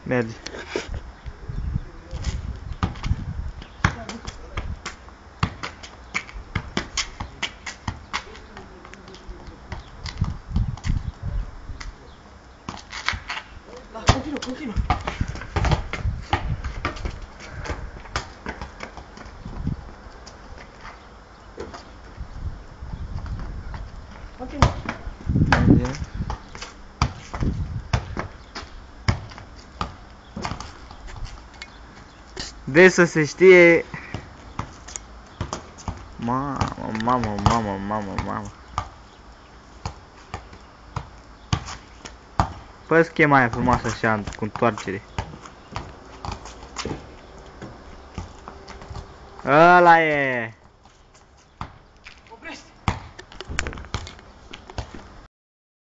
Merge. Continuă. Merge. Vezi să se știe. Mamă. Păi schema aia frumoasă așa, cu întoarcere. Ăla e!